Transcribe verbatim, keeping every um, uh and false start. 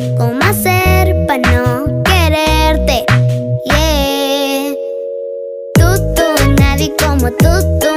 ¿Cómo hacer para no quererte? Yeah. Tú, tú, nadie como tú, tú.